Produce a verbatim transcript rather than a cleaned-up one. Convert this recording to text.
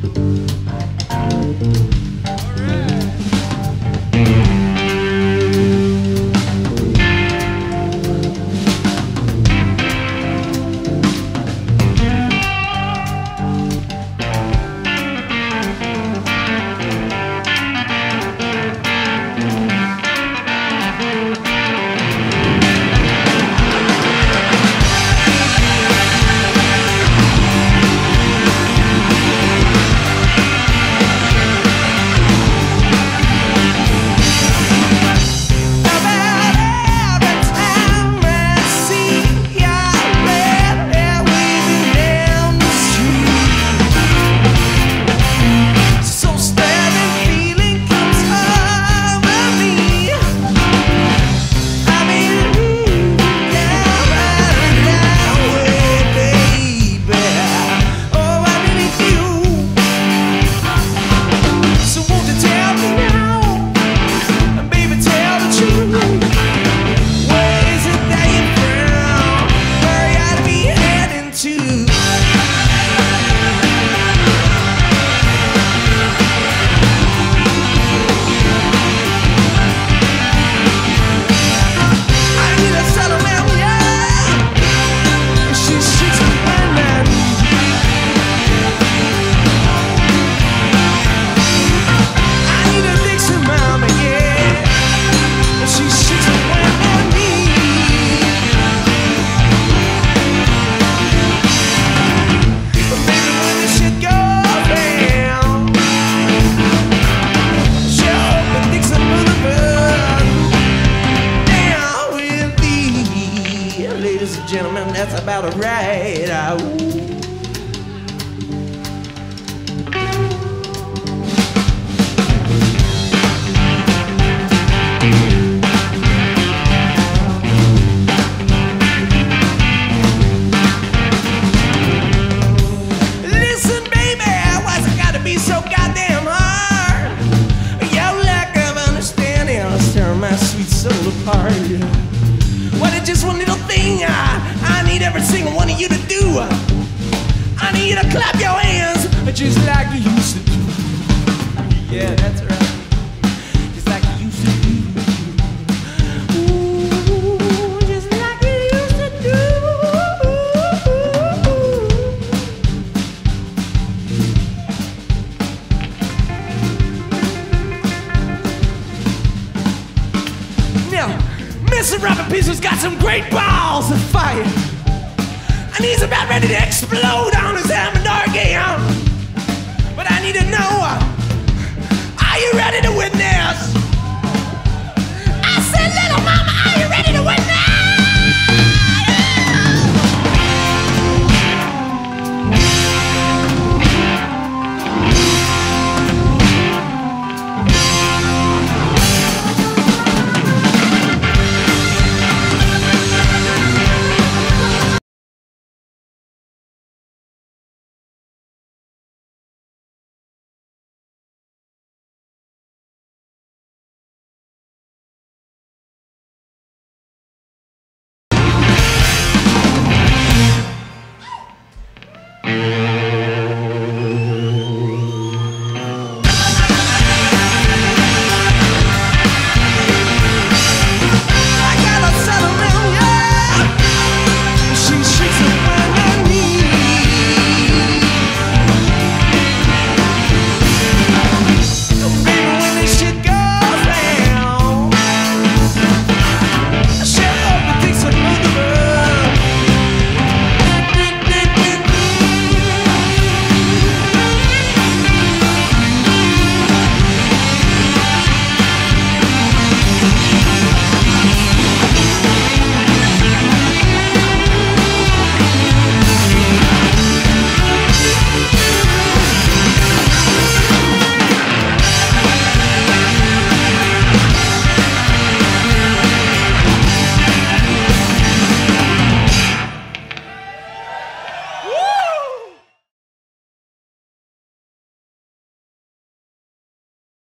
Ladies and gentlemen, that's about a right. Ah, listen, baby, why's it gotta be so goddamn hard? Your lack of understanding is tearing my sweet soul apart. What is just one little thing I, I need every single one of you to do? I need you to clap your hands just like you used to do. Yeah, that's right. Just like you used to do. Ooh, just like you used to do. Now, Mister Robert Peace's got some great balls of fire, and he's about ready to explode on his hammer dog game.